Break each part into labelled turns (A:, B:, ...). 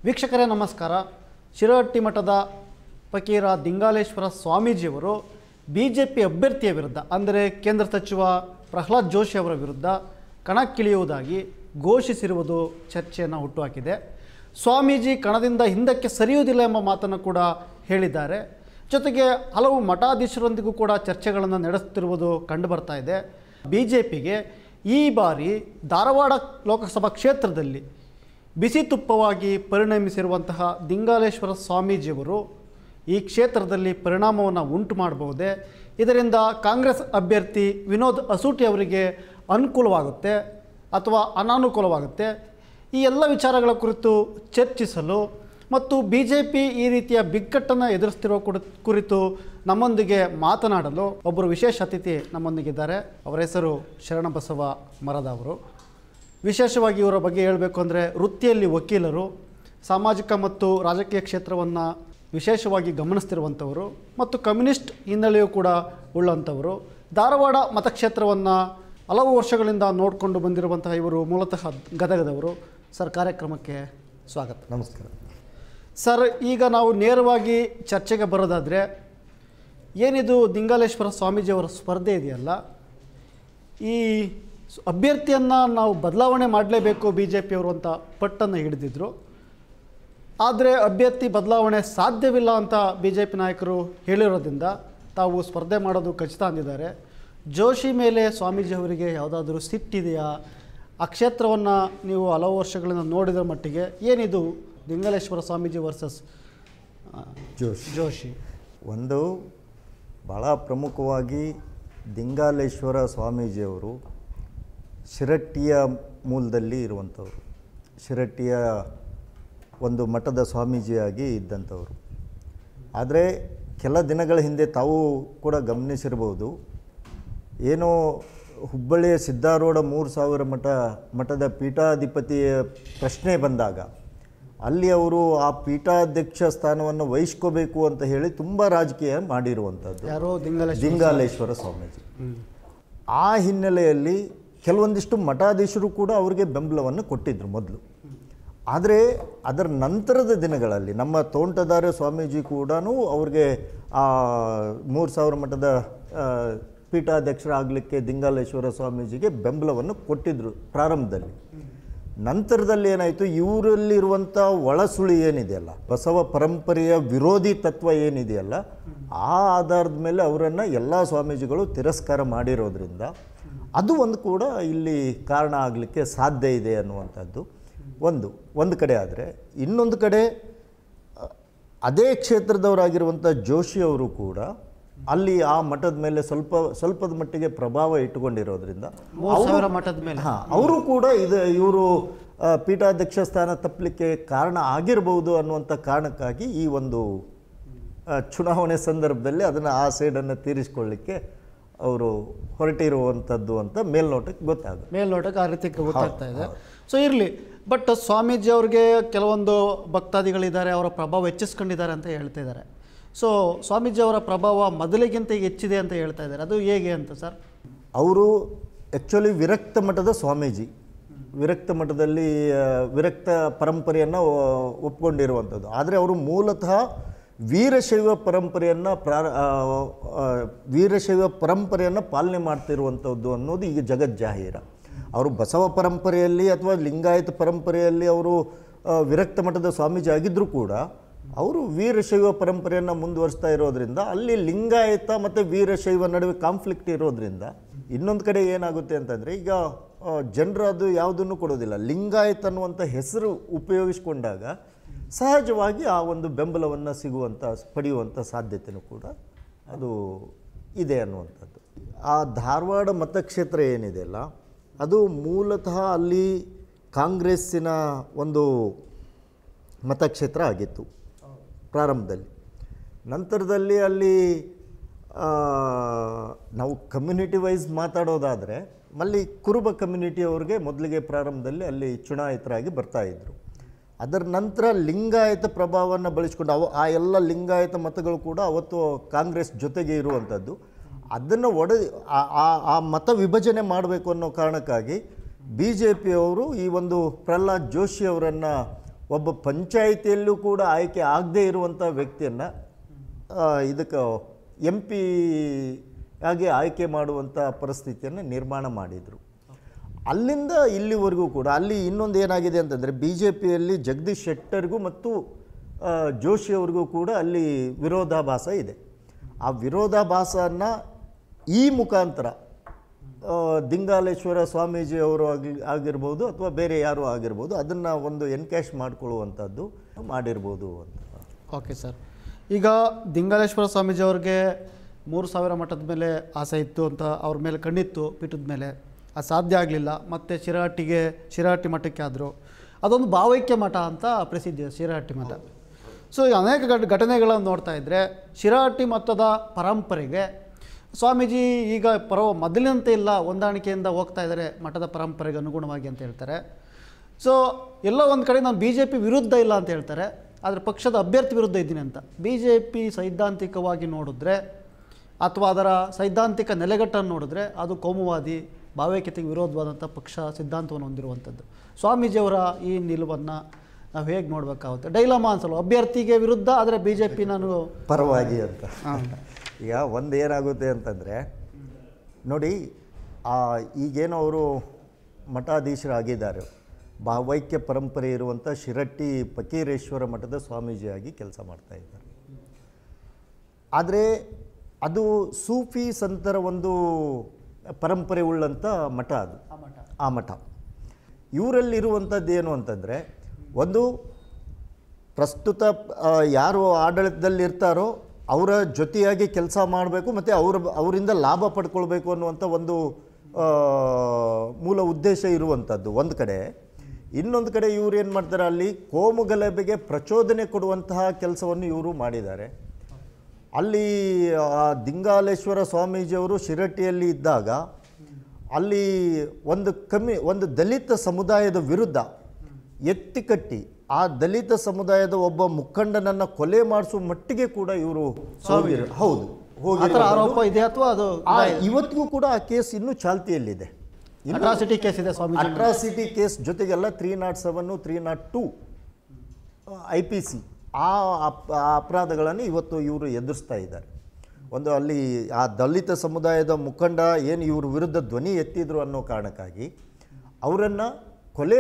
A: ವೀಕ್ಷಕರೇ ನಮಸ್ಕಾರ. ಶಿರಹಟ್ಟಿ ಮಠದ ಫಕೀರ ದಿಂಗಾಲೇಶ್ವರ ಸ್ವಾಮೀಜಿಯವರು ಬಿಜೆಪಿ ಅಭ್ಯರ್ಥಿಯ ವಿರುದ್ಧ ಅಂದರೆ ಕೇಂದ್ರ ಸಚಿವ ಪ್ರಹ್ಲಾದ್ ಜೋಶಿ ಅವರ ವಿರುದ್ಧ ಕಣಕ್ಕಿಳಿಯುವುದಾಗಿ ಘೋಷಿಸಿರುವುದು ಚರ್ಚೆಯನ್ನು ಹುಟ್ಟುಹಾಕಿದೆ. ಸ್ವಾಮೀಜಿ ಕಣದಿಂದ ಹಿಂದಕ್ಕೆ ಸರಿಯುವುದಿಲ್ಲ ಎಂಬ ಮಾತನ್ನು ಕೂಡ ಹೇಳಿದ್ದಾರೆ. ಜೊತೆಗೆ ಹಲವು ಮಠಾಧೀಶರೊಂದಿಗೂ ಕೂಡ ಚರ್ಚೆಗಳನ್ನು ನಡೆಸುತ್ತಿರುವುದು ಕಂಡುಬರ್ತಾ ಇದೆ. ಬಿಜೆಪಿಗೆ ಈ ಬಾರಿ ಧಾರವಾಡ ಲೋಕಸಭಾ ಕ್ಷೇತ್ರದಲ್ಲಿ ಬಿಸಿ ತುಪ್ಪವಾಗಿ ಪರಿಣಮಿಸಿರುವಂತಹ ದಿಂಗಾಲೇಶ್ವರ ಸ್ವಾಮೀಜಿಯವರು ಈ ಕ್ಷೇತ್ರದಲ್ಲಿ ಪರಿಣಾಮವನ್ನು ಉಂಟು ಮಾಡಬಹುದೇ? ಇದರಿಂದ ಕಾಂಗ್ರೆಸ್ ಅಭ್ಯರ್ಥಿ ವಿನೋದ್ ಅಸೂಟಿ ಅವರಿಗೆ ಅನುಕೂಲವಾಗುತ್ತೆ ಅಥವಾ ಅನಾನುಕೂಲವಾಗುತ್ತೆ? ಈ ಎಲ್ಲ ವಿಚಾರಗಳ ಕುರಿತು ಚರ್ಚಿಸಲು ಮತ್ತು BJP ಈ ರೀತಿಯ ಬಿಕ್ಕಟ್ಟನ್ನು ಎದುರಿಸ್ತಿರೋ ಕುರಿತು ನಮ್ಮೊಂದಿಗೆ ಮಾತನಾಡಲು ಒಬ್ಬರು ವಿಶೇಷ ಅತಿಥಿ ನಮ್ಮೊಂದಿಗಿದ್ದಾರೆ. ಅವರ ಹೆಸರು ಶರಣಬಸವ ಮರದ ಅವರು. ವಿಶೇಷವಾಗಿ ಇವರ ಬಗ್ಗೆ ಹೇಳಬೇಕು ಅಂದರೆ ವೃತ್ತಿಯಲ್ಲಿ ವಕೀಲರು, ಸಾಮಾಜಿಕ ಮತ್ತು ರಾಜಕೀಯ ಕ್ಷೇತ್ರವನ್ನು ವಿಶೇಷವಾಗಿ ಗಮನಿಸ್ತಿರುವಂಥವರು ಮತ್ತು ಕಮ್ಯುನಿಸ್ಟ್ ಹಿನ್ನೆಲೆಯೂ ಕೂಡ ಉಳ್ಳಂಥವರು. ಧಾರವಾಡ ಮತಕ್ಷೇತ್ರವನ್ನು ಹಲವು ವರ್ಷಗಳಿಂದ ನೋಡಿಕೊಂಡು ಬಂದಿರುವಂತಹ ಇವರು ಮೂಲತಃ ಗದಗದವರು. ಸರ್, ಕಾರ್ಯಕ್ರಮಕ್ಕೆ ಸ್ವಾಗತ.
B: ನಮಸ್ಕಾರ
A: ಸರ್. ಈಗ ನಾವು ನೇರವಾಗಿ ಚರ್ಚೆಗೆ ಬರೋದಾದರೆ, ಏನಿದು ದಿಂಗಾಲೇಶ್ವರ ಸ್ವಾಮೀಜಿಯವರ ಸ್ಪರ್ಧೆ ಇದೆಯಲ್ಲ, ಈ ಅಭ್ಯರ್ಥಿಯನ್ನು ನಾವು ಬದಲಾವಣೆ ಮಾಡಲೇಬೇಕು BJPಯವರು ಅಂತ ಪಟ್ಟನ್ನು ಹಿಡಿದಿದ್ರು. ಆದರೆ ಅಭ್ಯರ್ಥಿ ಬದಲಾವಣೆ ಸಾಧ್ಯವಿಲ್ಲ ಅಂತ BJP ನಾಯಕರು ಹೇಳಿರೋದ್ರಿಂದ ತಾವು ಸ್ಪರ್ಧೆ ಮಾಡೋದು ಖಚಿತ ಅಂದಿದ್ದಾರೆ. ಜೋಶಿ ಮೇಲೆ ಸ್ವಾಮೀಜಿ ಅವರಿಗೆ ಯಾವುದಾದ್ರೂ ಸಿಟ್ಟಿದೆಯಾ? ಆ ಕ್ಷೇತ್ರವನ್ನು ನೀವು ಹಲವು ವರ್ಷಗಳಿಂದ ನೋಡಿದ ಮಟ್ಟಿಗೆ ಏನಿದು ದಿಂಗಾಲೇಶ್ವರ ಸ್ವಾಮೀಜಿ ವರ್ಸಸ್ ಜೋಶಿ?
B: ಒಂದು ಭಾಳ ಪ್ರಮುಖವಾಗಿ ದಿಂಗಾಲೇಶ್ವರ ಸ್ವಾಮೀಜಿಯವರು ಶಿರಹಟ್ಟಿಯ ಮೂಲದಲ್ಲಿ ಇರುವಂಥವರು, ಶಿರಹಟ್ಟಿಯ ಒಂದು ಮಠದ ಸ್ವಾಮೀಜಿಯಾಗಿ ಇದ್ದಂಥವರು. ಆದರೆ ಕೆಲ ದಿನಗಳ ಹಿಂದೆ ತಾವು ಕೂಡ ಗಮನಿಸಿರ್ಬೋದು, ಏನೋ ಹುಬ್ಬಳ್ಳಿಯ ಸಿದ್ಧಾರೂಢ 3000 ಮಠದ ಪೀಠಾಧಿಪತಿಯ ಪ್ರಶ್ನೆ ಬಂದಾಗ ಅಲ್ಲಿ ಅವರು ಆ ಪೀಠಾಧ್ಯಕ್ಷ ಸ್ಥಾನವನ್ನು ವಹಿಸ್ಕೋಬೇಕು ಅಂತ ಹೇಳಿ ತುಂಬ ರಾಜಕೀಯ ಮಾಡಿರುವಂಥದ್ದು
A: ಯಾರೋ
B: ದಿಂಗಾಲೇಶ್ವರ ಸ್ವಾಮೀಜಿ. ಆ ಹಿನ್ನೆಲೆಯಲ್ಲಿ ಕೆಲವೊಂದಿಷ್ಟು ಮಠಾಧೀಶರು ಕೂಡ ಅವರಿಗೆ ಬೆಂಬಲವನ್ನು ಕೊಟ್ಟಿದ್ದರು ಮೊದಲು. ಆದರೆ ಅದರ ನಂತರದ ದಿನಗಳಲ್ಲಿ ನಮ್ಮ ತೋಂಟದಾರ್ಯ ಸ್ವಾಮೀಜಿ ಕೂಡ ಅವ್ರಿಗೆ ಆ 3000 ಮಠದ ಪೀಠಾಧ್ಯಕ್ಷರಾಗಲಿಕ್ಕೆ ದಿಂಗಾಲೇಶ್ವರ ಸ್ವಾಮೀಜಿಗೆ ಬೆಂಬಲವನ್ನು ಕೊಟ್ಟಿದ್ದರು ಪ್ರಾರಂಭದಲ್ಲಿ. ನಂತರದಲ್ಲಿ ಏನಾಯಿತು, ಇವರಲ್ಲಿರುವಂಥ ಒಳಸುಳಿ ಏನಿದೆಯಲ್ಲ, ಬಸವ ಪರಂಪರೆಯ ವಿರೋಧಿ ತತ್ವ ಏನಿದೆಯಲ್ಲ, ಆ ಆಧಾರದ ಮೇಲೆ ಅವರನ್ನು ಎಲ್ಲ ಸ್ವಾಮೀಜಿಗಳು ತಿರಸ್ಕಾರ ಮಾಡಿರೋದ್ರಿಂದ ಅದು ಒಂದು ಕೂಡ ಇಲ್ಲಿ ಕಾರಣ ಆಗಲಿಕ್ಕೆ ಸಾಧ್ಯ ಇದೆ ಅನ್ನುವಂಥದ್ದು ಒಂದು ಕಡೆ. ಆದರೆ ಇನ್ನೊಂದು ಕಡೆ ಅದೇ ಕ್ಷೇತ್ರದವರಾಗಿರುವಂಥ ಜೋಶಿ ಅವರು ಕೂಡ ಅಲ್ಲಿ ಆ ಮಠದ ಮೇಲೆ ಸ್ವಲ್ಪದ ಮಟ್ಟಿಗೆ ಪ್ರಭಾವ ಇಟ್ಟುಕೊಂಡಿರೋದ್ರಿಂದ ಅವರು ಕೂಡ ಇವರು ಪೀಠಾಧ್ಯಕ್ಷ ಸ್ಥಾನ ತಪ್ಪಲಿಕ್ಕೆ ಕಾರಣ ಆಗಿರಬಹುದು ಅನ್ನುವಂಥ ಕಾರಣಕ್ಕಾಗಿ ಈ ಒಂದು ಚುನಾವಣೆ ಸಂದರ್ಭದಲ್ಲಿ ಅದನ್ನು ಆ ಸೈಡನ್ನು ತೀರಿಸಿಕೊಳ್ಳಿಕ್ಕೆ ಅವರು ಹೊರಟಿರುವಂಥದ್ದು ಅಂತ ಮೇಲ್ನೋಟಕ್ಕೆ
A: ಆ ರೀತಿ ಗೊತ್ತಾಗ್ತಾ ಇದೆ. ಸೊ ಇರಲಿ, ಬಟ್ ಸ್ವಾಮೀಜಿ ಅವ್ರಿಗೆ ಕೆಲವೊಂದು ಭಕ್ತಾದಿಗಳಿದ್ದಾರೆ, ಅವರ ಪ್ರಭಾವ ಹೆಚ್ಚಿಸ್ಕೊಂಡಿದ್ದಾರೆ ಅಂತ ಹೇಳ್ತಾ ಇದ್ದಾರೆ. ಸೊ ಸ್ವಾಮೀಜಿ ಅವರ ಪ್ರಭಾವ ಮೊದಲಿಗಿಂತ ಈಗ ಹೆಚ್ಚಿದೆ ಅಂತ ಹೇಳ್ತಾ ಇದ್ದಾರೆ, ಅದು ಹೇಗೆ ಅಂತ ಸರ್?
B: ಅವರು ಆ್ಯಕ್ಚುಲಿ ವಿರಕ್ತ ಮಠದ ಸ್ವಾಮೀಜಿ, ವಿರಕ್ತ ಮಠದಲ್ಲಿ ವಿರಕ್ತ ಪರಂಪರೆಯನ್ನು ಒಪ್ಕೊಂಡಿರುವಂಥದ್ದು. ಆದರೆ ಅವರು ಮೂಲತಃ ವೀರಶೈವ ಪರಂಪರೆಯನ್ನು ಪಾಲನೆ ಮಾಡ್ತಿರುವಂಥದ್ದು ಅನ್ನೋದು ಈಗ ಜಗಜ್ಜಾಹೀರ. ಅವರು ಬಸವ ಪರಂಪರೆಯಲ್ಲಿ ಅಥವಾ ಲಿಂಗಾಯತ ಪರಂಪರೆಯಲ್ಲಿ ಅವರು ವಿರಕ್ತ ಮಠದ ಸ್ವಾಮೀಜಿ ಆಗಿದ್ದರೂ ಕೂಡ ಅವರು ವೀರಶೈವ ಪರಂಪರೆಯನ್ನು ಮುಂದುವರಿಸ್ತಾ ಇರೋದ್ರಿಂದ ಅಲ್ಲಿ ಲಿಂಗಾಯತ ಮತ್ತು ವೀರಶೈವ ನಡುವೆ ಕಾನ್ಫ್ಲಿಕ್ಟ್ ಇರೋದ್ರಿಂದ ಇನ್ನೊಂದು ಕಡೆ ಏನಾಗುತ್ತೆ ಅಂತಂದರೆ, ಈಗ ಜನರು ಅದು ಯಾವುದನ್ನು ಕೊಡೋದಿಲ್ಲ. ಲಿಂಗಾಯತ ಅನ್ನುವಂಥ ಹೆಸರು ಉಪಯೋಗಿಸ್ಕೊಂಡಾಗ ಸಹಜವಾಗಿ ಆ ಒಂದು ಬೆಂಬಲವನ್ನು ಪಡೆಯುವಂಥ ಸಾಧ್ಯತೆಯೂ ಕೂಡ ಅದು ಇದೆ ಅನ್ನುವಂಥದ್ದು. ಆ ಧಾರವಾಡ ಮತಕ್ಷೇತ್ರ ಏನಿದೆಯಲ್ಲ, ಅದು ಮೂಲತಃ ಅಲ್ಲಿ ಕಾಂಗ್ರೆಸ್ಸಿನ ಒಂದು ಮತಕ್ಷೇತ್ರ ಆಗಿತ್ತು ಪ್ರಾರಂಭದಲ್ಲಿ. ನಂತರದಲ್ಲಿ ಅಲ್ಲಿ ನಾವು ಕಮ್ಯುನಿಟಿ ವೈಸ್ ಮಾತಾಡೋದಾದರೆ ಅಲ್ಲಿ ಕುರುಬ ಕಮ್ಯುನಿಟಿಯವ್ರಿಗೆ ಮೊದಲಿಗೆ ಪ್ರಾರಂಭದಲ್ಲಿ ಅಲ್ಲಿ ಚುನಾಯಿತರಾಗಿ ಬರ್ತಾಯಿದ್ರು. ಅದರ ನಂತರ ಲಿಂಗಾಯತ ಪ್ರಭಾವವನ್ನು ಬಳಸಿಕೊಂಡು ಆ ಎಲ್ಲ ಲಿಂಗಾಯತ ಮತಗಳು ಕೂಡ ಅವತ್ತು ಕಾಂಗ್ರೆಸ್ ಜೊತೆಗೆ ಇರುವಂಥದ್ದು. ಅದನ್ನು ಆ ಮತ ವಿಭಜನೆ ಮಾಡಬೇಕು ಅನ್ನೋ ಕಾರಣಕ್ಕಾಗಿ BJPಯವರು ಈ ಒಂದು ಪ್ರಹ್ಲಾದ್ ಜೋಶಿ ಅವರನ್ನು ಒಬ್ಬ ಪಂಚಾಯಿತಿಯಲ್ಲೂ ಕೂಡ ಆಯ್ಕೆ ಆಗದೇ ಇರುವಂಥ ವ್ಯಕ್ತಿಯನ್ನು ಇದಕ್ಕೆ MP ಆಗಿ ಆಯ್ಕೆ ಮಾಡುವಂಥ ಪರಿಸ್ಥಿತಿಯನ್ನು ನಿರ್ಮಾಣ ಮಾಡಿದರು. ಅಲ್ಲಿಂದ ಇಲ್ಲಿವರೆಗೂ ಕೂಡ ಅಲ್ಲಿ ಇನ್ನೊಂದು ಏನಾಗಿದೆ ಅಂತಂದರೆ BJPಯಲ್ಲಿ ಜಗದೀಶ್ ಶೆಟ್ಟರ್ಗೂ ಮತ್ತು ಜೋಶಿಯವ್ರಿಗೂ ಕೂಡ ಅಲ್ಲಿ ವಿರೋಧಾಭಾಸ ಇದೆ. ಆ ವಿರೋಧಾಭಾಸವನ್ನು ಈ ಮುಖಾಂತರ ದಿಂಗಾಲೇಶ್ವರ ಸ್ವಾಮೀಜಿ ಅವರು ಆಗಿರ್ಬೋದು ಅಥವಾ ಬೇರೆ ಯಾರು ಆಗಿರ್ಬೋದು ಅದನ್ನು ಒಂದು ಎನ್ಕ್ಯಾಶ್ ಮಾಡಿಕೊಳ್ಳುವಂಥದ್ದು ಮಾಡಿರ್ಬೋದು ಅಂತ.
A: ಓಕೆ ಸರ್, ಈಗ ದಿಂಗಾಲೇಶ್ವರ ಸ್ವಾಮೀಜಿ ಅವ್ರಿಗೆ 3000 ಮಠದ ಮೇಲೆ ಆಸೆ ಇತ್ತು ಅಂತ ಅವ್ರ ಮೇಲೆ ಕಣ್ಣಿತ್ತು ಪೀಠದ ಮೇಲೆ, ಅದು ಸಾಧ್ಯ ಆಗಲಿಲ್ಲ. ಮತ್ತು ಶಿರಹಟ್ಟಿ ಮಠಕ್ಕೆ ಆದರು. ಅದೊಂದು ಭಾವೈಕ್ಯ ಮಠ ಅಂತ ಪ್ರಸಿದ್ಧಿ ಶಿರಹಟ್ಟಿ ಮಠ. ಸೊ ಅನೇಕ ಘಟನೆಗಳನ್ನು ನೋಡ್ತಾ ಇದ್ದರೆ ಶಿರಹಟ್ಟಿ ಮಠದ ಪರಂಪರೆಗೆ ಸ್ವಾಮೀಜಿ ಈಗ ಮೊದಲಿನಂತೆ ಇಲ್ಲ, ಹೊಂದಾಣಿಕೆಯಿಂದ ಹೋಗ್ತಾ ಇದ್ದಾರೆ ಮಠದ ಪರಂಪರೆಗೆ ಅನುಗುಣವಾಗಿ ಅಂತ ಹೇಳ್ತಾರೆ. ಸೊ ಎಲ್ಲೋ ಒಂದು ಕಡೆ ನಾನು BJP ವಿರುದ್ಧ ಇಲ್ಲ ಅಂತ ಹೇಳ್ತಾರೆ, ಆದರೆ ಪಕ್ಷದ ಅಭ್ಯರ್ಥಿ ವಿರುದ್ಧ ಇದ್ದೀನಿ ಅಂತ. BJP ಸೈದ್ಧಾಂತಿಕವಾಗಿ ನೋಡಿದ್ರೆ ಅಥವಾ ಅದರ ಸೈದ್ಧಾಂತಿಕ ನೆಲೆಗಟ್ಟನ್ನು ನೋಡಿದ್ರೆ ಅದು ಕೋಮುವಾದಿ ಭಾವೈಕ್ಯತೆಗೆ ವಿರೋಧವಾದಂಥ ಪಕ್ಷ ಸಿದ್ಧಾಂತವನ್ನು ಹೊಂದಿರುವಂಥದ್ದು. ಸ್ವಾಮೀಜಿಯವರ ಈ ನಿಲುವನ್ನು ನಾವು ಹೇಗೆ ನೋಡಬೇಕಾಗುತ್ತೆ? ಡೈಲಮಾ ಅನ್ಸಲ್ಲ, ಅಭ್ಯರ್ಥಿಗೆ ವಿರುದ್ಧ ಆದರೆ BJP ನಾನು
B: ಪರವಾಗಿ ಅಂತ. ಈಗ ಒಂದು ಏನಾಗುತ್ತೆ ಅಂತಂದರೆ ನೋಡಿ, ಈಗೇನೋ ಅವರು ಮಠಾಧೀಶರಾಗಿದ್ದಾರೆ, ಭಾವೈಕ್ಯ ಪರಂಪರೆ ಇರುವಂಥ ಶಿರಹಟ್ಟಿ ಫಕೀರೇಶ್ವರ ಮಠದ ಸ್ವಾಮೀಜಿಯಾಗಿ ಕೆಲಸ ಮಾಡ್ತಾ ಇದ್ದಾರೆ. ಆದರೆ ಅದು ಸೂಫಿ ಸಂತರ ಒಂದು ಪರಂಪರೆ ಉಳ್ಳಂಥ ಮಠ ಅದು, ಆ ಮಠ. ಇವರಲ್ಲಿರುವಂಥದ್ದು ಏನು ಅಂತಂದರೆ, ಒಂದು ಪ್ರಸ್ತುತ ಯಾರು ಆಡಳಿತದಲ್ಲಿರ್ತಾರೋ ಅವರ ಜೊತೆಯಾಗಿ ಕೆಲಸ ಮಾಡಬೇಕು ಮತ್ತು ಅವರಿಂದ ಲಾಭ ಪಡ್ಕೊಳ್ಬೇಕು ಅನ್ನುವಂಥ ಒಂದು ಮೂಲ ಉದ್ದೇಶ ಇರುವಂಥದ್ದು ಒಂದು ಕಡೆ. ಇನ್ನೊಂದು ಕಡೆ ಇವರು ಏನು ಮಾಡ್ತಾರೆ, ಅಲ್ಲಿ ಕೋಮು ಗಲಭೆಗೆ ಪ್ರಚೋದನೆ ಕೊಡುವಂತಹ ಕೆಲಸವನ್ನು ಇವರು ಮಾಡಿದ್ದಾರೆ. ಅಲ್ಲಿ ದಿಂಗಾಲೇಶ್ವರ ಸ್ವಾಮೀಜಿಯವರು ಶಿರಹಟ್ಟಿಯಲ್ಲಿ ಇದ್ದಾಗ ಅಲ್ಲಿ ಒಂದು ದಲಿತ ಸಮುದಾಯದ ವಿರುದ್ಧ ಎತ್ತಿಕಟ್ಟಿ ಆ ದಲಿತ ಸಮುದಾಯದ ಒಬ್ಬ ಮುಖಂಡನನ್ನು ಕೊಲೆ ಮಾಡಿಸುವ ಮಟ್ಟಿಗೆ ಕೂಡ ಇವರು ಹೌದು
A: ಆರೋಪ ಇದೆ ಅಥವಾ ಅದು
B: ಇವತ್ತಿಗೂ ಕೂಡ ಆ ಕೇಸ್ ಇನ್ನೂ ಚಾಲ್ತಿಯಲ್ಲಿದೆ.
A: ಅಟ್ರಾಸಿಟಿ ಕೇಸ್ ಇದೆ ಸ್ವಾಮಿ.
B: ಅಟ್ರಾಸಿಟಿ ಕೇಸ್ ಜೊತೆಗೆಲ್ಲ 307, 302 IPC ಆ ಅಪರಾಧಗಳನ್ನು ಇವತ್ತು ಇವರು ಎದುರಿಸ್ತಾ ಇದ್ದಾರೆ. ಒಂದು ಅಲ್ಲಿ ಆ ದಲಿತ ಸಮುದಾಯದ ಮುಖಂಡ ಏನು ಇವ್ರ ವಿರುದ್ಧ ಧ್ವನಿ ಎತ್ತಿದ್ರು ಅನ್ನೋ ಕಾರಣಕ್ಕಾಗಿ ಅವರನ್ನು ಕೊಲೆ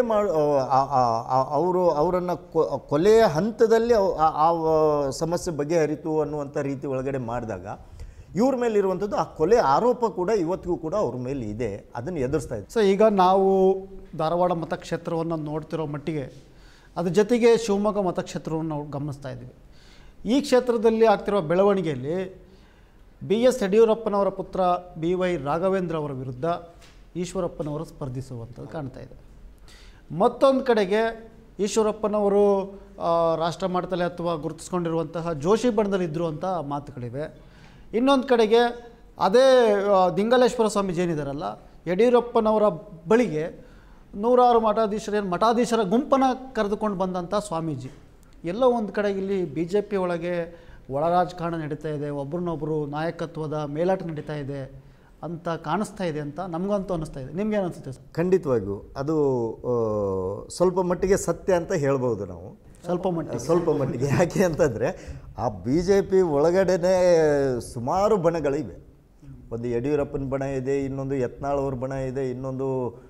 B: ಅವರನ್ನು ಕೊಲೆಯ ಹಂತದಲ್ಲಿ ಆ ಸಮಸ್ಯೆ ಬಗೆಹರಿತು ಅನ್ನುವಂಥ ರೀತಿ ಒಳಗಡೆ ಮಾಡಿದಾಗ ಇವ್ರ ಮೇಲೆ ಇರುವಂಥದ್ದು ಆ ಕೊಲೆ ಆರೋಪ ಕೂಡ ಇವತ್ತಿಗೂ ಕೂಡ ಅವ್ರ ಮೇಲೆ ಇದೆ, ಅದನ್ನು ಎದುರಿಸ್ತಾ ಇದೆ.
A: ಸೊ ಈಗ ನಾವು ಧಾರವಾಡ ಮತಕ್ಷೇತ್ರವನ್ನು ನೋಡ್ತಿರೋ ಮಟ್ಟಿಗೆ ಅದ್ರ ಜೊತೆಗೆ ಶಿವಮೊಗ್ಗ ಮತಕ್ಷೇತ್ರವನ್ನು ನಾವು ಗಮನಿಸ್ತಾ ಇದ್ದೀವಿ. ಈ ಕ್ಷೇತ್ರದಲ್ಲಿ ಆಗ್ತಿರೋ ಬೆಳವಣಿಗೆಯಲ್ಲಿ BS ಯಡಿಯೂರಪ್ಪನವರ ಪುತ್ರ BY ರಾಘವೇಂದ್ರ ಅವರ ವಿರುದ್ಧ ಈಶ್ವರಪ್ಪನವರು ಸ್ಪರ್ಧಿಸುವಂಥದ್ದು ಕಾಣ್ತಾ ಇದೆ. ಮತ್ತೊಂದು ಕಡೆಗೆ ಈಶ್ವರಪ್ಪನವರು ರಾಷ್ಟ್ರ ಮಟ್ಟದಲ್ಲಿ ಅಥವಾ ಗುರುತಿಸ್ಕೊಂಡಿರುವಂತಹ ಜೋಶಿ ಬಣದಲ್ಲಿದ್ದರು ಅಂತ ಮಾತುಗಳಿವೆ. ಇನ್ನೊಂದು ಕಡೆಗೆ ಅದೇ ದಿಂಗಾಲೇಶ್ವರ ಸ್ವಾಮೀಜಿ ಏನಿದಾರಲ್ಲ, ಯಡಿಯೂರಪ್ಪನವರ ಬಳಿಗೆ ನೂರಾರು ಮಠಾಧೀಶರ ಗುಂಪನ್ನು ಕರೆದುಕೊಂಡು ಬಂದಂಥ ಸ್ವಾಮೀಜಿ. ಎಲ್ಲೋ ಒಂದು ಕಡೆ ಇಲ್ಲಿ BJP ಒಳಗೆ ಒಳ ರಾಜಕಾರಣ ನಡೀತಾ ಇದೆ, ಒಬ್ರನ್ನೊಬ್ಬರು ನಾಯಕತ್ವದ ಮೇಲಾಟ ನಡೀತಾ ಇದೆ ಅಂತ ಕಾಣಿಸ್ತಾ ಇದೆ ಅಂತ ನಮಗಂತೂ ಅನ್ನಿಸ್ತಾ ಇದೆ. ನಿಮ್ಗೇನು ಅನಿಸುತ್ತೆ ಸರ್?
B: ಖಂಡಿತವಾಗಿಯೂ ಅದು ಸ್ವಲ್ಪ ಮಟ್ಟಿಗೆ ಸತ್ಯ ಅಂತ ಹೇಳ್ಬೋದು ನಾವು. ಸ್ವಲ್ಪ ಮಟ್ಟಿಗೆ ಯಾಕೆ ಅಂತಂದರೆ ಆ BJP ಒಳಗಡೆನೇ ಸುಮಾರು ಬಣಗಳಿವೆ. ಒಂದು ಯಡಿಯೂರಪ್ಪನ ಬಣ ಇದೆ, ಇನ್ನೊಂದು ಯತ್ನಾಳ್ ಅವ್ರ ಬಣ ಇದೆ, ಇನ್ನೊಂದು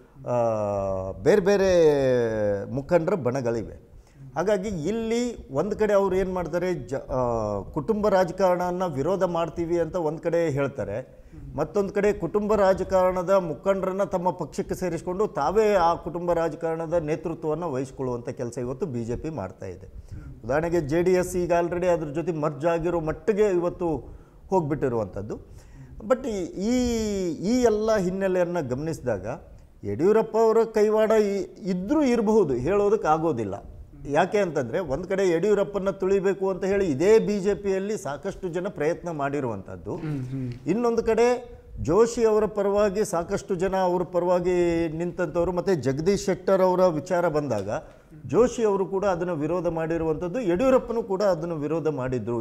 B: ಬೇರೆ ಬೇರೆ ಮುಖಂಡರ ಬಣಗಳಿವೆ. ಹಾಗಾಗಿ ಇಲ್ಲಿ ಒಂದು ಕಡೆ ಅವ್ರು ಏನು ಮಾಡ್ತಾರೆ, ಕುಟುಂಬ ರಾಜಕಾರಣನ ವಿರೋಧ ಮಾಡ್ತೀವಿ ಅಂತ ಒಂದು ಕಡೆ ಹೇಳ್ತಾರೆ, ಮತ್ತೊಂದು ಕಡೆ ಕುಟುಂಬ ರಾಜಕಾರಣದ ಮುಖಂಡರನ್ನು ತಮ್ಮ ಪಕ್ಷಕ್ಕೆ ಸೇರಿಸಿಕೊಂಡು ತಾವೇ ಆ ಕುಟುಂಬ ರಾಜಕಾರಣದ ನೇತೃತ್ವವನ್ನು ವಹಿಸ್ಕೊಳ್ಳುವಂಥ ಕೆಲಸ ಇವತ್ತು BJP ಮಾಡ್ತಾ ಇದೆ. ಉದಾಹರಣೆಗೆ JDS ಈಗ ಆಲ್ರೆಡಿ ಅದ್ರ ಜೊತೆ ಮರ್ಜ್ ಆಗಿರೋ ಮಟ್ಟಿಗೆ ಇವತ್ತು ಹೋಗಿಬಿಟ್ಟಿರುವಂಥದ್ದು. ಬಟ್ ಈ ಎಲ್ಲ ಹಿನ್ನೆಲೆಯನ್ನು ಗಮನಿಸಿದಾಗ ಯಡಿಯೂರಪ್ಪ ಅವರ ಕೈವಾಡ ಇದ್ದರೂ ಇರಬಹುದು, ಹೇಳೋದಕ್ಕೆ ಆಗೋದಿಲ್ಲ. ಯಾಕೆ ಅಂತಂದರೆ ಒಂದು ಕಡೆ ಯಡಿಯೂರಪ್ಪನ ತುಳಿಬೇಕು ಅಂತ ಹೇಳಿ ಇದೇ BJPಯಲ್ಲಿ ಸಾಕಷ್ಟು ಜನ ಪ್ರಯತ್ನ ಮಾಡಿರುವಂಥದ್ದು. ಇನ್ನೊಂದು ಕಡೆ ಜೋಶಿ ಅವರ ಪರವಾಗಿ ಸಾಕಷ್ಟು ಜನ ಅವ್ರ ಪರವಾಗಿ ನಿಂತಂಥವ್ರು, ಮತ್ತು ಜಗದೀಶ್ ಶೆಟ್ಟರ್ ಅವರ ವಿಚಾರ ಬಂದಾಗ ಜೋಶಿ ಅವರು ಕೂಡ ಅದನ್ನು ವಿರೋಧ ಮಾಡಿರುವಂಥದ್ದು, ಯಡಿಯೂರಪ್ಪನೂ ಕೂಡ ಅದನ್ನು ವಿರೋಧ ಮಾಡಿದ್ರು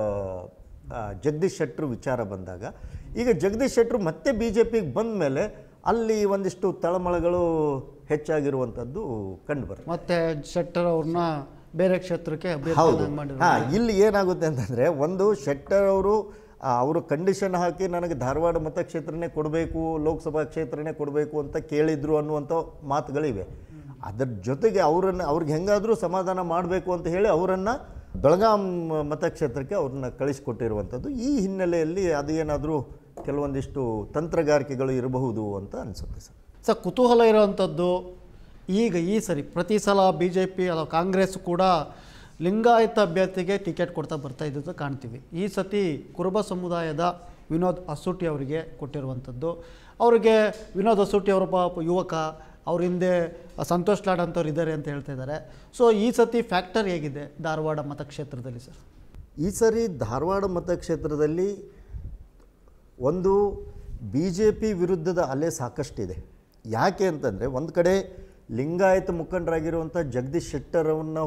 B: ಜಗದೀಶ್ ಶೆಟ್ಟರ್ ವಿಚಾರ ಬಂದಾಗ. ಈಗ ಜಗದೀಶ್ ಶೆಟ್ಟರು ಮತ್ತೆ BJPಗೆ ಬಂದ ಮೇಲೆ ಅಲ್ಲಿ ಒಂದಿಷ್ಟು ತಳಮಳಗಳು ಹೆಚ್ಚಾಗಿರುವಂಥದ್ದು ಕಂಡುಬರುತ್ತೆ.
A: ಮತ್ತು ಶೆಟ್ಟರ್ ಅವ್ರನ್ನ ಬೇರೆ ಕ್ಷೇತ್ರಕ್ಕೆ
B: ಹೌದು. ಇಲ್ಲಿ ಏನಾಗುತ್ತೆ ಅಂತಂದರೆ, ಒಂದು ಶೆಟ್ಟರ್ ಅವರು ಕಂಡೀಷನ್ ಹಾಕಿ ನನಗೆ ಧಾರವಾಡ ಮತಕ್ಷೇತ್ರನೇ ಕೊಡಬೇಕು, ಲೋಕಸಭಾ ಕ್ಷೇತ್ರನೇ ಕೊಡಬೇಕು ಅಂತ ಕೇಳಿದ್ರು ಅನ್ನುವಂಥ ಮಾತುಗಳಿವೆ. ಅದರ ಜೊತೆಗೆ ಅವ್ರಿಗೆ ಹೆಂಗಾದರೂ ಸಮಾಧಾನ ಮಾಡಬೇಕು ಅಂತ ಹೇಳಿ ಅವರನ್ನು ಬೆಳಗಾಂ ಮತಕ್ಷೇತ್ರಕ್ಕೆ ಅವ್ರನ್ನ ಕಳಿಸಿಕೊಟ್ಟಿರುವಂಥದ್ದು. ಈ ಹಿನ್ನೆಲೆಯಲ್ಲಿ ಅದು ಏನಾದರೂ ಕೆಲವೊಂದಿಷ್ಟು ತಂತ್ರಗಾರಿಕೆಗಳು ಇರಬಹುದು ಅಂತ ಅನಿಸುತ್ತೆ
A: ಸರ್. ಕುತೂಹಲ ಇರೋವಂಥದ್ದು, ಈಗ ಈ ಸರಿ ಪ್ರತಿ ಸಲ BJP ಅಥವಾ ಕಾಂಗ್ರೆಸ್ ಕೂಡ ಲಿಂಗಾಯತ ಅಭ್ಯರ್ಥಿಗೆ ಟಿಕೆಟ್ ಕೊಡ್ತಾ ಬರ್ತಾ ಇದ್ದದ್ದು ಕಾಣ್ತೀವಿ. ಈ ಸತಿ ಕುರುಬ ಸಮುದಾಯದ ವಿನೋದ್ ಅಸೂಟಿ ಅವರಿಗೆ ಕೊಟ್ಟಿರುವಂಥದ್ದು. ಅವರಿಗೆ ವಿನೋದ್ ಅಸೂಟಿ ಅವರ ಯುವಕ, ಅವ್ರ ಹಿಂದೆ ಸಂತೋಷ್ ಲಾಡ್ ಅಂತವ್ರು ಇದ್ದಾರೆ ಅಂತ ಹೇಳ್ತಾ ಇದ್ದಾರೆ. ಸೊ ಈ ಸತಿ ಫ್ಯಾಕ್ಟರ್ ಹೇಗಿದೆ ಧಾರವಾಡ ಮತಕ್ಷೇತ್ರದಲ್ಲಿ ಸರ್?
B: ಈ ಸರಿ ಧಾರವಾಡ ಮತಕ್ಷೇತ್ರದಲ್ಲಿ ಒಂದು BJP ವಿರುದ್ಧದ ಅಲೆ ಸಾಕಷ್ಟಿದೆ. ಯಾಕೆ ಅಂತಂದರೆ, ಒಂದು ಕಡೆ ಲಿಂಗಾಯತ ಮುಖಂಡರಾಗಿರುವಂಥ ಜಗದೀಶ್ ಶೆಟ್ಟರ್ ಅವನ್ನ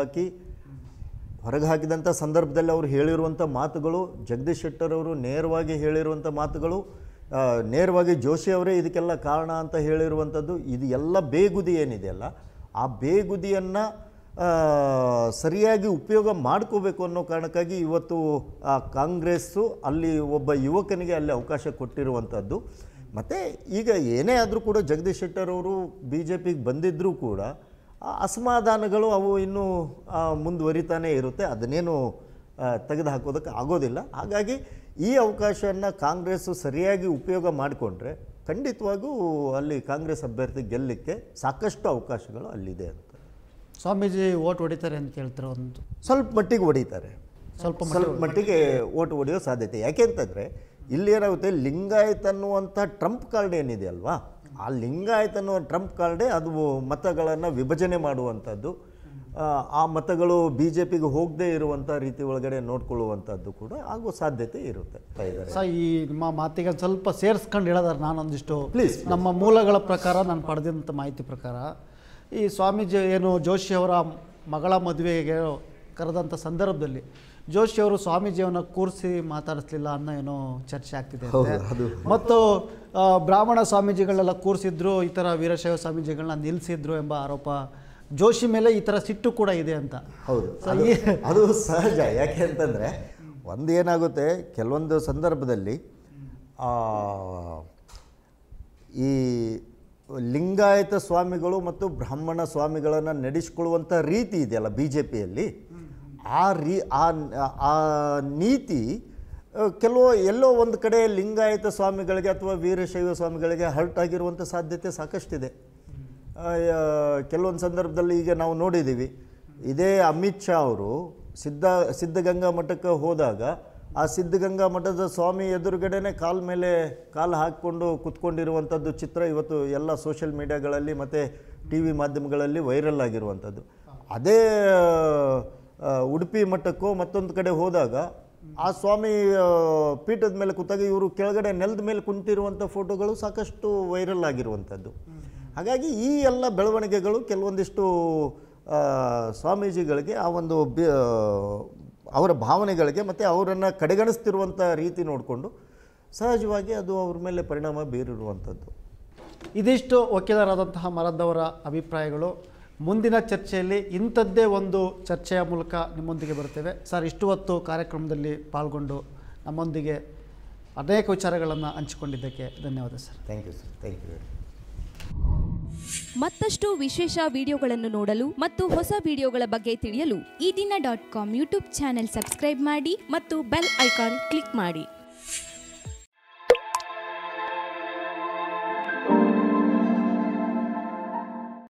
B: ಹೊರಗೆ ಹಾಕಿದಂಥ ಸಂದರ್ಭದಲ್ಲಿ ಅವರು ಹೇಳಿರುವಂಥ ಮಾತುಗಳು, ಜಗದೀಶ್ ಶೆಟ್ಟರ್ ಅವರು ನೇರವಾಗಿ ಹೇಳಿರುವಂಥ ಮಾತುಗಳು, ನೇರವಾಗಿ ಜೋಶಿ ಅವರೇ ಇದಕ್ಕೆಲ್ಲ ಕಾರಣ ಅಂತ ಹೇಳಿರುವಂಥದ್ದು, ಇದು ಎಲ್ಲ ಬೇಗುದಿ ಏನಿದೆಯಲ್ಲ, ಆ ಬೇಗುದಿಯನ್ನು ಸರಿಯಾಗಿ ಉಪಯೋಗ ಮಾಡ್ಕೋಬೇಕು ಅನ್ನೋ ಕಾರಣಕ್ಕಾಗಿ ಇವತ್ತು ಕಾಂಗ್ರೆಸ್ಸು ಅಲ್ಲಿ ಒಬ್ಬ ಯುವಕನಿಗೆ ಅಲ್ಲಿ ಅವಕಾಶ ಕೊಟ್ಟಿರುವಂಥದ್ದು. ಮತ್ತು ಈಗ ಏನೇ ಆದರೂ ಕೂಡ ಜಗದೀಶ್ ಶೆಟ್ಟರ್ ಅವರು BJPಗೆ ಬಂದಿದ್ದರೂ ಕೂಡ ಅಸಮಾಧಾನಗಳು ಅವು ಇನ್ನೂ ಮುಂದುವರಿತಾನೇ ಇರುತ್ತೆ. ಅದನ್ನೇನು ತೆಗೆದು ಹಾಕೋದಕ್ಕೆ ಆಗೋದಿಲ್ಲ. ಹಾಗಾಗಿ ಈ ಅವಕಾಶವನ್ನು ಕಾಂಗ್ರೆಸ್ಸು ಸರಿಯಾಗಿ ಉಪಯೋಗ ಮಾಡಿಕೊಂಡ್ರೆ ಖಂಡಿತವಾಗೂ ಅಲ್ಲಿ ಕಾಂಗ್ರೆಸ್ ಅಭ್ಯರ್ಥಿ ಗೆಲ್ಲಲಿಕ್ಕೆ ಸಾಕಷ್ಟು ಅವಕಾಶಗಳು ಅಲ್ಲಿದೆ ಅಂತ.
A: ಸ್ವಾಮೀಜಿ ಓಟ್ ಹೊಡಿತಾರೆ ಅಂತ ಹೇಳ್ತಾರೆ. ಒಂದು
B: ಸ್ವಲ್ಪ ಮಟ್ಟಿಗೆ ಹೊಡಿತಾರೆ, ಸ್ವಲ್ಪ ಮಟ್ಟಿಗೆ ಓಟ್ ಹೊಡೆಯೋ ಸಾಧ್ಯತೆ. ಯಾಕೆಂತಂದರೆ ಇಲ್ಲಿ ಏನಾಗುತ್ತೆ, ಲಿಂಗಾಯತ್ ಅನ್ನುವಂಥ ಟ್ರಂಪ್ ಕಾರ್ಡ್ ಏನಿದೆ ಅಲ್ವಾ, ಆ ಲಿಂಗಾಯತ್ ಅನ್ನುವ ಟ್ರಂಪ್ ಕಾರ್ಡೇ ಅದು ಮತಗಳನ್ನು ವಿಭಜನೆ ಮಾಡುವಂಥದ್ದು. ಆ ಮತಗಳು BJPಗೆ ಹೋಗದೇ ಇರುವಂಥ ರೀತಿ ಒಳಗಡೆ ನೋಡ್ಕೊಳ್ಳುವಂಥದ್ದು ಕೂಡ ಆಗೋ ಸಾಧ್ಯತೆ ಇರುತ್ತೆ.
A: ಸರ್, ಈ ನಿಮ್ಮ ಮಾತಿಗೆ ಸ್ವಲ್ಪ ಸೇರಿಸ್ಕೊಂಡು ಹೇಳೋದಾರೆ ನಾನೊಂದಿಷ್ಟು ಪ್ಲೀಸ್. ನಮ್ಮ ಮೂಲಗಳ ಪ್ರಕಾರ, ನಾನು ಪಡೆದಂಥ ಮಾಹಿತಿ ಪ್ರಕಾರ, ಈ ಸ್ವಾಮೀಜಿ ಏನು ಜೋಶಿ ಅವರ ಮಗಳ ಮದುವೆಗೆ ಕರೆದಂಥ ಸಂದರ್ಭದಲ್ಲಿ ಜೋಶಿ ಅವರು ಸ್ವಾಮೀಜಿಯನ್ನು ಕೂರಿಸಿ ಮಾತಾಡಿಸ್ಲಿಲ್ಲ ಅನ್ನೋ ಏನೋ ಚರ್ಚೆ ಆಗ್ತಿದೆ. ಮತ್ತು ಬ್ರಾಹ್ಮಣ ಸ್ವಾಮೀಜಿಗಳೆಲ್ಲ ಕೂರಿಸಿದ್ರು, ಈ ಥರ ವೀರಶೈವ ಸ್ವಾಮೀಜಿಗಳನ್ನ ನಿಲ್ಲಿಸಿದ್ರು ಎಂಬ ಆರೋಪ ಜೋಶಿ ಮೇಲೆ ಈ ಥರ ಸಿಟ್ಟು ಕೂಡ ಇದೆ ಅಂತ.
B: ಹೌದು, ಅದು ಸಹಜ. ಯಾಕೆ ಅಂತಂದರೆ, ಒಂದು ಏನಾಗುತ್ತೆ, ಕೆಲವೊಂದು ಸಂದರ್ಭದಲ್ಲಿ ಈ ಲಿಂಗಾಯತ ಸ್ವಾಮಿಗಳು ಮತ್ತು ಬ್ರಾಹ್ಮಣ ಸ್ವಾಮಿಗಳನ್ನು ನಡೆಸಿಕೊಳ್ಳುವಂಥ ರೀತಿ ಇದೆಯಲ್ಲ BJPಯಲ್ಲಿ, ಆ ನೀತಿ ಎಲ್ಲೋ ಒಂದು ಕಡೆ ಲಿಂಗಾಯತ ಸ್ವಾಮಿಗಳಿಗೆ ಅಥವಾ ವೀರಶೈವ ಸ್ವಾಮಿಗಳಿಗೆ ಹರ್ಟ್ ಆಗಿರುವಂಥ ಸಾಧ್ಯತೆ ಸಾಕಷ್ಟಿದೆ. ಕೆಲವೊಂದು ಸಂದರ್ಭದಲ್ಲಿ ಈಗ ನಾವು ನೋಡಿದ್ದೀವಿ, ಇದೇ ಅಮಿತ್ ಶಾ ಅವರು ಸಿದ್ಧಗಂಗಾ ಮಠಕ್ಕೆ ಹೋದಾಗ ಆ ಸಿದ್ಧಗಂಗಾ ಮಠದ ಸ್ವಾಮಿ ಎದುರುಗಡೆನೆ ಮೇಲೆ ಕಾಲು ಹಾಕಿಕೊಂಡು ಕೂತ್ಕೊಂಡಿರುವಂಥದ್ದು ಚಿತ್ರ ಇವತ್ತು ಎಲ್ಲ ಸೋಷಿಯಲ್ ಮೀಡಿಯಾಗಳಲ್ಲಿ ಮತ್ತು TV ಮಾಧ್ಯಮಗಳಲ್ಲಿ ವೈರಲ್ ಆಗಿರುವಂಥದ್ದು. ಅದೇ ಉಡುಪಿ ಮಠಕ್ಕೋ ಮತ್ತೊಂದು ಕಡೆ ಹೋದಾಗ ಆ ಸ್ವಾಮಿ ಪೀಠದ ಮೇಲೆ ಕೂತಾಗ ಇವರು ಕೆಳಗಡೆ ನೆಲದ ಮೇಲೆ ಕುಂತಿರುವಂಥ ಫೋಟೋಗಳು ಸಾಕಷ್ಟು ವೈರಲ್ ಆಗಿರುವಂಥದ್ದು. ಹಾಗಾಗಿ ಈ ಎಲ್ಲ ಬೆಳವಣಿಗೆಗಳು ಕೆಲವೊಂದಿಷ್ಟು ಸ್ವಾಮೀಜಿಗಳಿಗೆ ಆ ಒಂದು ಅವರ ಭಾವನೆಗಳಿಗೆ ಮತ್ತು ಅವರನ್ನು ಕಡೆಗಣಿಸ್ತಿರುವಂಥ ರೀತಿ ನೋಡಿಕೊಂಡು ಸಹಜವಾಗಿ ಅದು ಅವ್ರ ಮೇಲೆ ಪರಿಣಾಮ ಬೀರಿರುವಂಥದ್ದು.
A: ಇದಿಷ್ಟು ವಕೀಲರಾದಂತಹ ಮರದ್ದವರ ಅಭಿಪ್ರಾಯಗಳು. ಮುಂದಿನ ಚರ್ಚೆಯಲ್ಲಿ ಇಂಥದ್ದೇ ಒಂದು ಚರ್ಚೆಯ ಮೂಲಕ ನಿಮ್ಮೊಂದಿಗೆ ಬರ್ತೇವೆ. ಸರ್, ಇಷ್ಟು ಹೊತ್ತು ಕಾರ್ಯಕ್ರಮದಲ್ಲಿ ಪಾಲ್ಗೊಂಡು ನಮ್ಮೊಂದಿಗೆ ಅನೇಕ ವಿಚಾರಗಳನ್ನು ಹಂಚಿಕೊಂಡಿದ್ದಕ್ಕೆ ಧನ್ಯವಾದ sir.
B: Thank you sir. Thank you.
C: ಮತ್ತಷ್ಟು ವಿಶೇಷ ವಿಡಿಯೋಗಳನ್ನು ನೋಡಲು ಮತ್ತು ಹೊಸ ವಿಡಿಯೋಗಳ ಬಗ್ಗೆ ತಿಳಿಯಲು
D: eDina.com ಯೂಟ್ಯೂಬ್ ಚಾನೆಲ್ ಸಬ್ಸ್ಕ್ರೈಬ್ ಮಾಡಿ
C: ಮತ್ತು ಬೆಲ್ ಐಕಾನ್ ಕ್ಲಿಕ್ ಮಾಡಿ.